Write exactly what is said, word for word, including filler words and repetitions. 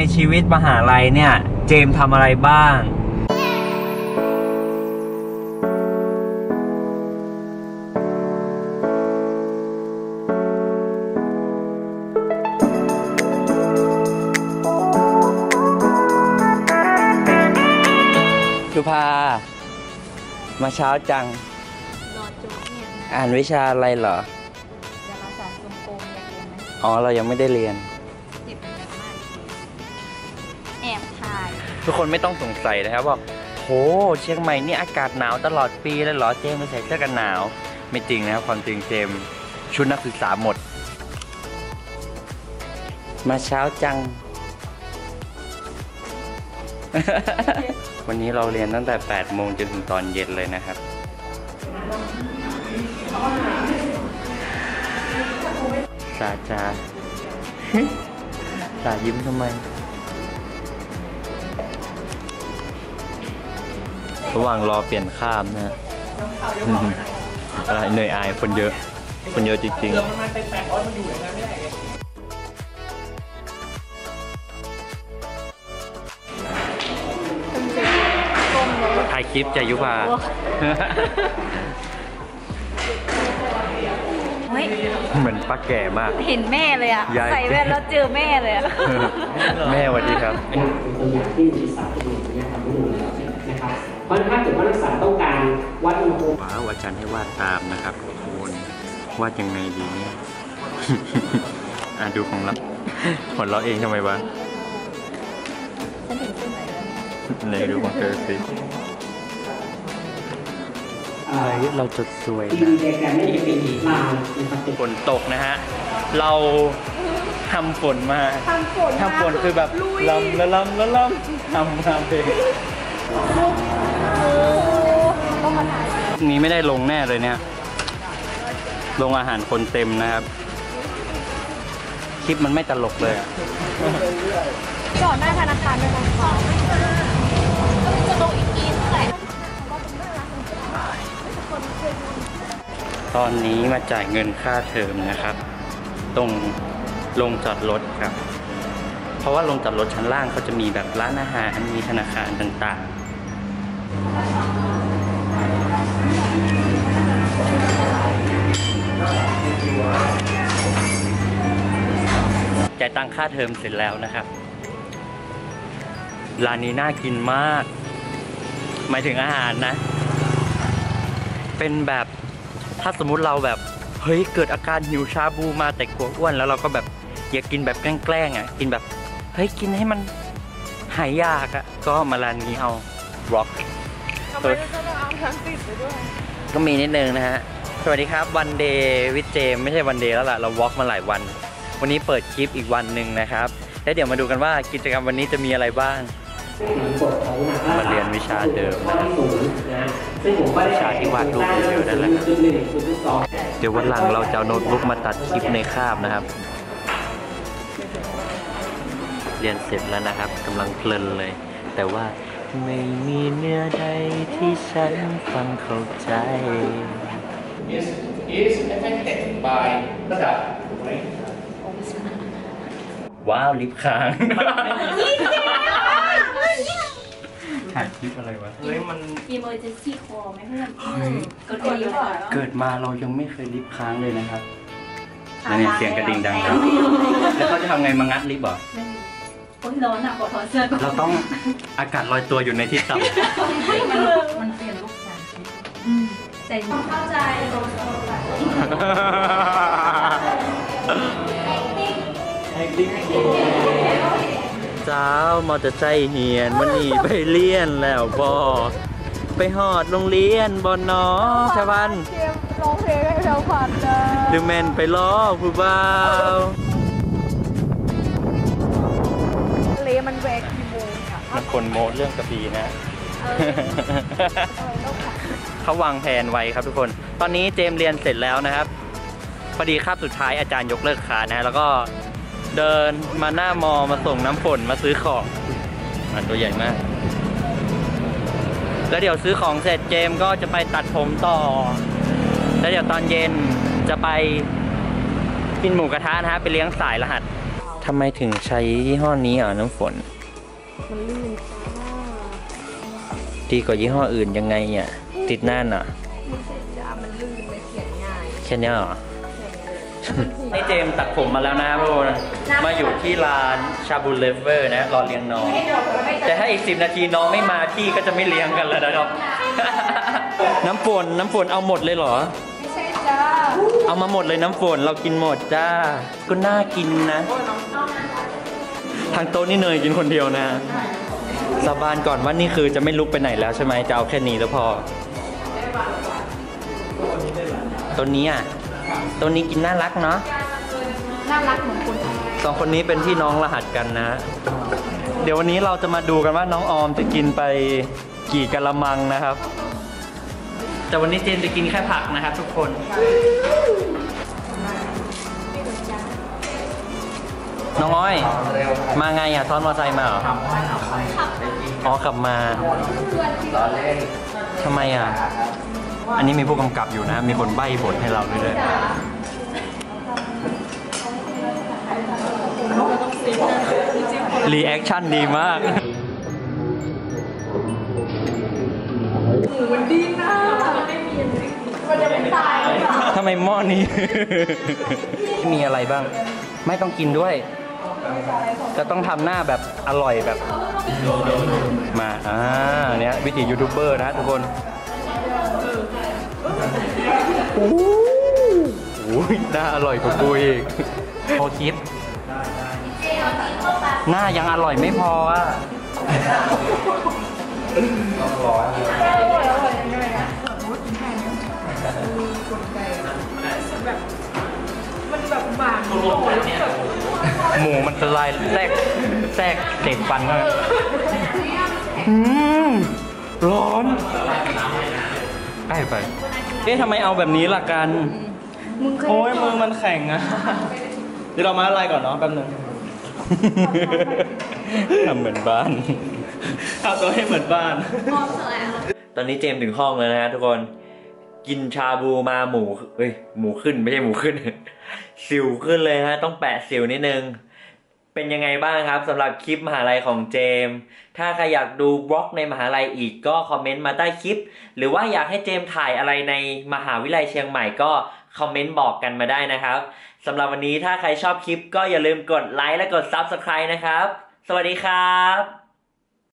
ในชีวิตมหาลัยเนี่ยเจมส์ทำอะไรบ้างสุภามาเช้าจังรอจุ๊บเนี่ยอ่านวิชาอะไรเหรอจะมาสอนกลมโกงอยากเรียนไหมอ๋อเรายังไม่ได้เรียนจิบมากแอบถ่ายทุกคนไม่ต้องสงสัยนะครับว่าโหเชียงใหม่นี่อากาศหนาวตลอดปีเลยเหรอเจมไม่ใส่เสื้อกันหนาวไม่จริงนะครับความจริงเจมชุดนักศึกษาหมดมาเช้าจัง วันนี้เราเรียนตั้งแต่แปดโมงจนถึงตอนเย็นเลยนะครับสาจา สายิ้มทำไมระหว่างรอเปลี่ยนข้ามนะ อะไรเหนื่อยอายคนเยอะคนเยอะจริงๆถ่ายคลิปจะยุบาเหมือนป้าแก่มากเห็นแม่เลยอ่ะใส่แว่นแล้วเจอแม่เลยอ่ะแม่สวัสดีครับเพราะถ้าเกิดว่านักศึกษาต้องการวัดอุณหภูมิว้าวอาจารย์ให้วาดตามนะครับทุกคนวาดยังไงดีเนี่ย อ่ะดูของเราผลเราเองทำไมวะไหนดูของเธอสิเราจดสวยนะฝนตกนะฮะเราทำฝนมาทำฝนทำฝนคือแบบลำละลำละลำทำทำเพลงนี้ไม่ได้ลงแน่เลยเนี่ยลงอาหารคนเต็มนะครับคลิปมันไม่ตลกเลยจอดหน้าธนาคารไปมองฟ้าจะลงอีกทีเท่าไหร่ตอนนี้มาจ่ายเงินค่าเทอมนะครับตรงลงจอดรถครับเพราะว่าลงจอดรถชั้นล่างเขาจะมีแบบร้านอาหารมีธนาคารต่างๆจ่ายตังค่าเทอมเสร็จแล้วนะครับร้านนี้น่ากินมากหมายถึงอาหารนะเป็นแบบถ้าสมมุติเราแบบเฮ้ยเกิดอาการหิวชาบูมาแต่กลัวอ้วนแล้วเราก็แบบอยากกินแบบแกล้งๆอ่ะกินแบบเฮ้ยกินให้มันหายยากอ่ะก็มาร้านนี้เอาร็อกทำไมก็ต้องเอาทั้งติดไปด้วยก็มีนิดนึงนะฮะสวัสดีครับวันเดย์วิดเจมไม่ใช่วันเดย์แล้วล่ะเราวอล์กมาหลายวันวันนี้เปิดคลิปอีกวันหนึ่งนะครับแล้วเดี๋ยวมาดูกันว่ากิจกรรมวันนี้จะมีอะไรบ้างมาเรียนวิชาเดิมนะวิชาที่วาดรูปเยอะๆนั่นแหละเดี๋ยววันหลังเราจะเอาโน้ตบุ๊กมาตัดคลิปในคาบนะครับเรียนเสร็จแล้วนะครับกำลังเพลินเลยแต่ว่าไม่มีเนื้อใดที่ฉันฟังเข้าใจ is affected by ว้าวลิฟต์ค้างถ่ายคลิปอะไรวะเฮ้ยมัน emergency call ไหมเพื่อนเกิดเกิดมาเรายังไม่เคยลิฟต์ค้างเลยนะครับเนี่ยเสียงกระดิ่งดังแล้วแล้วเขาจะทำไงมางัดลิฟต์เหรอร้อนอ่ะขอถอดเสื้อก่อนเราต้องอากาศลอยตัวอยู่ในที่ต่ำมันเปลี่ยนรูปแบบใจเข้าใจเจ้ามอเตอร์ไซค์เหียนวันนี้ไปเรียนแล้วบอไปหอดโรงเรียนบอนน้องชาวันร้องเพลงให้เราผ่านจ้าดูแมนไปล้อผู้บ่าวเลมันแวกกี่โมงค่ะมันคนโม้เรื่องกระบี่นะเขาวางแผนไว้ครับทุกคนตอนนี้เจมเรียนเสร็จแล้วนะครับพอดีคาบสุดท้ายอาจารย์ยกเลิกคานะแล้วก็เดินมาหน้ามอมาส่งน้ำฝนมาซื้อของอันตัวใหญ่มากแล้วเดี๋ยวซื้อของเสร็จเจมก็จะไปตัดผมต่อแล้วเดี๋ยวตอนเย็นจะไปกินหมูกระทะนะฮะไปเลี้ยงสายรหัสทำไมถึงใช้ยี่ห้อนี้อ่ะน้ำฝนมันลื่นจ้าดีกว่ายี่ห้ออื่นยังไงอ่ะติดหน้าน่ะมันเสร็จจ้ามันลื่นไม่เขียนง่ายแค่นี้เหรอ นี่เจมส์ตัดผมมาแล้วนะพวกเรามาอยู่ที่ร้านชาบูเลเวอร์นะรอเลี้ยงน้อง แต่ถ้าอีกสิบนาทีน้องไม่มาพี่ก็จะไม่เลี้ยงกันแล้วนะครับ น้ำฝนน้ำฝนเอาหมดเลยเหรอไม่ใช่จ้าเอามาหมดเลยน้ำฝนเรากินหมดจ้า ก็น่ากินนะ ทางโต๊ะนี่เนยกินคนเดียวนะสาบานก่อนว่านี่คือจะไม่ลุกไปไหนแล้วใช่ไหมจะเอาแค่นี้แล้วพอตัวนี้อ่ะตัวนี้กินน่ารักเนาะน่ารักเหมือนคนสองคนนี้เป็นพี่น้องรหัสกันนะ เดี๋ยววันนี้เราจะมาดูกันว่าน้องออมจะกินไปกี่กะละมังนะครับ แต่วันนี้เจนจะกินแค่ผักนะครับทุกคน น้องอ้อย มาไงอ่ะซ้อนมอเตอร์ไซค์มาเหรออ๋อขับมาทำไมอ่ะ อันนี้มีผู้กำกับอยู่นะ มีคนใบ้บทให้เราด้วยเลยรีแอคชั่นดีมากหมูมันดีนะมันจะไม่ตายหรือเปล่าทำไมหม้อนี้ มีอะไรบ้าง ไม่ต้องกินด้วย จะต้องทำหน้าแบบอร่อยแบบ มา อ่า เนี้ยวิธียูทูบเบอร์นะทุกคนโอ้โหหน้าอร่อยกว่ากูอีกพอคิด หน้ายังอร่อยไม่พออ่ะมันแบบบางหมูมันละลายแทรกแทรกเด็กฟันเข้าไปอืมร้อนใกล้ไป เอ๊ะทำไมเอาแบบนี้ล่ะกันมึงเคยโอ้ยมือมันแข็งอะเดี๋ยวเรามาอะไรก่อนเนาะแป๊บนึงทำเหมือนบ้านทำตัวให้เหมือนบ้านตอนนี้เจมส์ถึงห้องแล้วนะฮะทุกคน กินชาบูมาหมูเฮ้ยหมูขึ้นไม่ใช่หมูขึ้น สิวขึ้นเลยฮะต้องแปะสิวนิดนึง เป็นยังไงบ้างครับสำหรับคลิปมหาลัยของเจมส์ถ้าใครอยากดูบล็อกในมหาลัยอีกก็คอมเมนต์มาใต้คลิป หรือว่าอยากให้เจมส์ถ่ายอะไรในมหาวิทยาลัยเชียงใหม่ก็คอมเมนต์บอกกันมาได้นะครับสำหรับวันนี้ถ้าใครชอบคลิปก็อย่าลืมกดไลค์และกด ซับสไครบ์ นะครับสวัสดีครับ